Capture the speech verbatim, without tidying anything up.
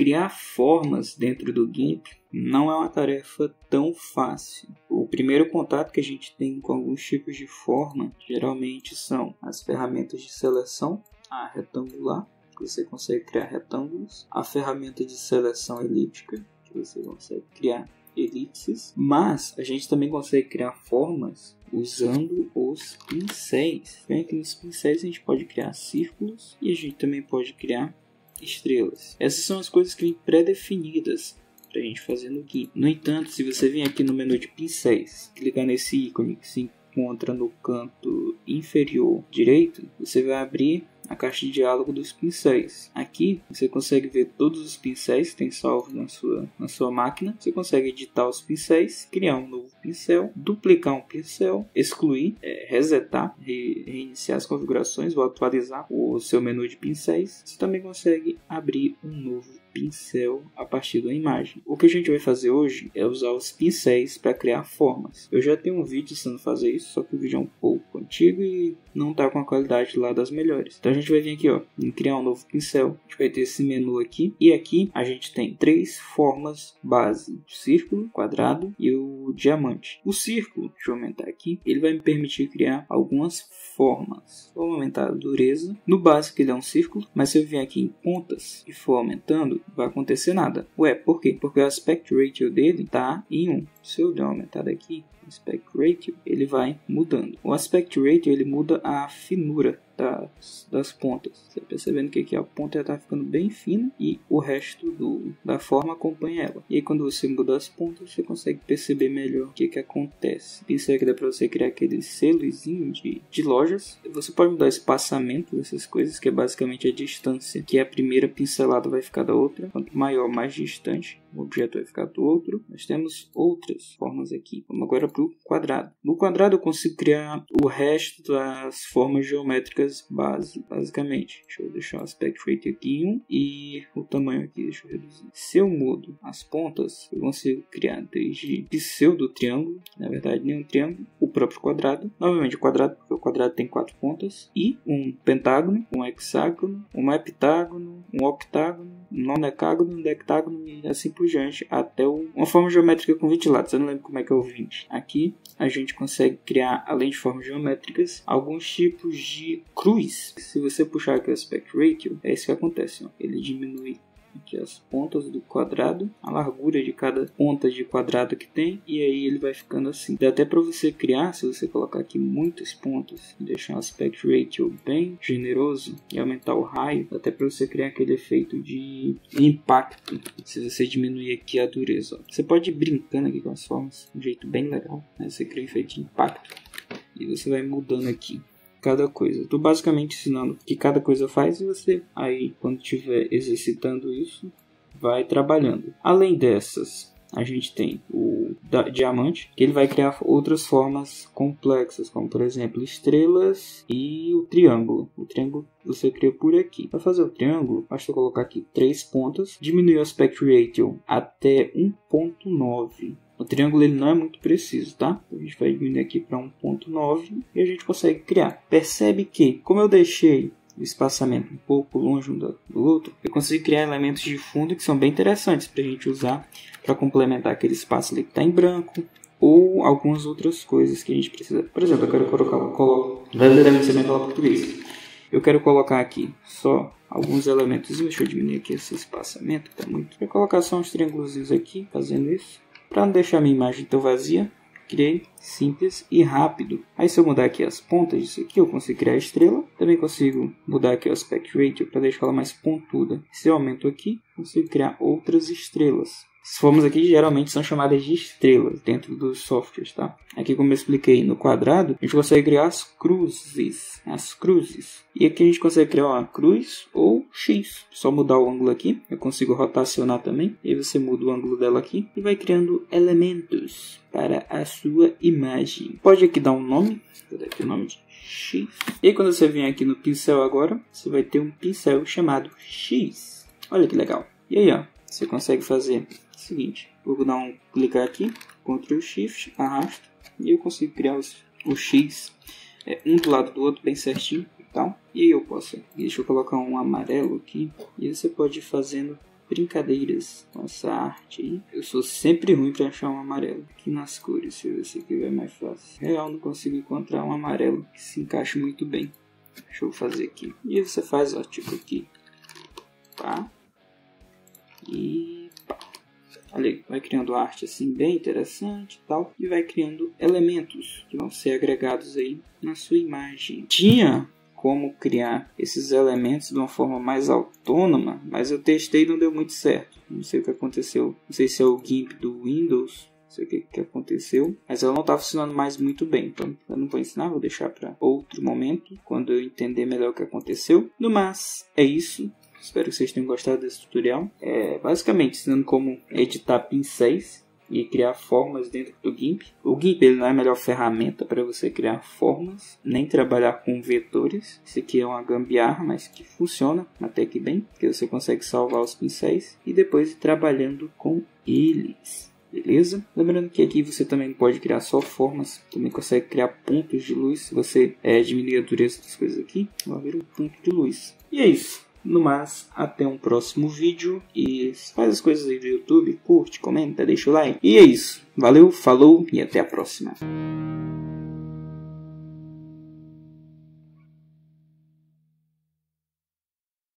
criar formas dentro do GIMP não é uma tarefa tão fácil. O primeiro contato que a gente tem com alguns tipos de forma geralmente são as ferramentas de seleção, a retangular, que você consegue criar retângulos, a ferramenta de seleção elíptica, que você consegue criar elipses, mas a gente também consegue criar formas usando os pincéis. Bem, aqui nos pincéis a gente pode criar círculos e a gente também pode criar estrelas. Essas são as coisas que vêm pré-definidas para a gente fazer no GIMP. No entanto, se você vir aqui no menu de pincéis, clicar nesse ícone que se encontra no canto inferior direito, você vai abrir a caixa de diálogo dos pincéis. Aqui você consegue ver todos os pincéis que tem salvo na sua, na sua máquina. Você consegue editar os pincéis, criar um novo pincel, duplicar um pincel, excluir, é, resetar, re, reiniciar as configurações ou atualizar o seu menu de pincéis. Você também consegue abrir um novo pincel a partir da imagem. O que a gente vai fazer hoje é usar os pincéis para criar formas. Eu já tenho um vídeo ensinando a fazer isso, só que o vídeo é um pouco antigo e não está com a qualidade lá das melhores. Então a gente vai vir aqui, ó, em criar um novo pincel. A gente vai ter esse menu aqui e aqui a gente tem três formas base: o círculo, quadrado e o diamante. O círculo, deixa eu aumentar aqui, ele vai me permitir criar algumas formas. Vou aumentar a dureza. No básico ele é um círculo, mas se eu vier aqui em pontas e for aumentando, não vai acontecer nada. Ué, por quê? Porque o aspect ratio dele está em um. Se eu der uma aumentada aqui, o aspect ratio, ele vai mudando. O aspect ratio, ele muda a finura das, das pontas. Você percebendo que aqui a ponta já está ficando bem fina e o resto do, da forma acompanha ela. E aí quando você muda as pontas, você consegue perceber melhor o que, que acontece. Isso aqui dá para você criar aquele selozinho de, de lojas. Você pode mudar o espaçamento dessas coisas, que é basicamente a distância que a primeira pincelada vai ficar da outra. Quanto maior, mais distante o objeto vai ficar do outro. Nós temos outras formas aqui. Vamos agora para o quadrado. No quadrado eu consigo criar o resto das formas geométricas base, basicamente. Deixa eu deixar o aspect ratio aqui em um e o tamanho aqui, deixa eu reduzir. Se eu mudo as pontas, eu consigo criar desde pseudo triângulo, na verdade nem um triângulo, o próprio quadrado, novamente o quadrado, porque o quadrado tem quatro pontas, e um pentágono, um hexágono, um heptágono, um octágono, um nonecágono, um dectágono e assim por diante, até uma forma geométrica com vinte lados. Eu não lembro como é que é o vinte. Aqui a gente consegue criar, além de formas geométricas, alguns tipos de cruz. Se você puxar aqui o aspect ratio, é isso que acontece, ó. Ele diminui aqui as pontas do quadrado, a largura de cada ponta de quadrado que tem, e aí ele vai ficando assim. Dá até para você criar, se você colocar aqui muitas pontas e deixar um aspect ratio bem generoso e aumentar o raio, dá até para você criar aquele efeito de impacto, se você diminuir aqui a dureza, ó. Você pode ir brincando aqui com as formas, de um jeito bem legal, né? Você cria um efeito de impacto e você vai mudando aqui cada coisa. Estou basicamente ensinando o que cada coisa faz e você aí, quando estiver exercitando isso, vai trabalhando. Além dessas, a gente tem o da, diamante, que ele vai criar outras formas complexas, como por exemplo estrelas e o triângulo. O triângulo você cria por aqui. Para fazer o triângulo, basta colocar aqui três pontas, diminuir o aspect ratio até um ponto nove. O triângulo ele não é muito preciso, tá? A gente vai diminuir aqui para um ponto nove e a gente consegue criar. Percebe que, como eu deixei o espaçamento um pouco longe um do outro, eu consigo criar elementos de fundo que são bem interessantes para a gente usar para complementar aquele espaço ali que está em branco ou algumas outras coisas que a gente precisa. Por exemplo, eu quero colocar, colo... deve ser bem falar português. Eu quero colocar aqui só alguns elementos. Deixa eu diminuir aqui esse espaçamento, que está muito. Vou colocar só uns triângulos aqui, fazendo isso. Para não deixar minha imagem tão vazia, criei simples e rápido. Aí se eu mudar aqui as pontas disso aqui, eu consigo criar a estrela. Também consigo mudar aqui o aspect ratio para deixar ela mais pontuda. Se eu aumento aqui, consigo criar outras estrelas. As formas aqui geralmente são chamadas de estrelas dentro dos softwares, tá? Aqui, como eu expliquei, no quadrado, a gente consegue criar as cruzes, as cruzes. E aqui a gente consegue criar uma cruz ou X. Só mudar o ângulo aqui, eu consigo rotacionar também. E aí você muda o ângulo dela aqui e vai criando elementos para a sua imagem. Pode aqui dar um nome, vou dar aqui o nome de X. E aí quando você vem aqui no pincel agora, você vai ter um pincel chamado X. Olha que legal. E aí, ó, você consegue fazer o seguinte, vou dar um clicar aqui, control shift, arrasto, e eu consigo criar os, o X é, um do lado do outro bem certinho e tal. E aí eu posso, deixa eu colocar um amarelo aqui, e aí você pode ir fazendo brincadeiras com essa arte aí. Eu sou sempre ruim para achar um amarelo. Aqui nas cores, se esse aqui vai mais fácil. Real, não consigo encontrar um amarelo que se encaixe muito bem. Deixa eu fazer aqui. E você faz, ó, tipo aqui. Pá. E pá. Olha aí, vai criando arte assim bem interessante e tal. E vai criando elementos que vão ser agregados aí na sua imagem. Tinha como criar esses elementos de uma forma mais autônoma, mas eu testei e não deu muito certo. Não sei o que aconteceu. Não sei se é o GIMP do Windows. Não sei o que, que aconteceu. Mas ela não está funcionando mais muito bem. Então eu não vou ensinar, vou deixar para outro momento. Quando eu entender melhor o que aconteceu. No mais, é isso. Espero que vocês tenham gostado desse tutorial. É basicamente ensinando como editar pincéis e criar formas dentro do GIMP. O GIMP ele não é a melhor ferramenta para você criar formas, nem trabalhar com vetores. Isso aqui é uma gambiarra, mas que funciona até que bem, porque você consegue salvar os pincéis e depois ir trabalhando com eles. Beleza? Lembrando que aqui você também pode criar só formas, também consegue criar pontos de luz. Se você é, diminuir a dureza das coisas aqui, vai vir um ponto de luz. E é isso. No mais, até um próximo vídeo. E faz as coisas aí do YouTube, curte, comenta, deixa o like. E é isso. Valeu, falou e até a próxima.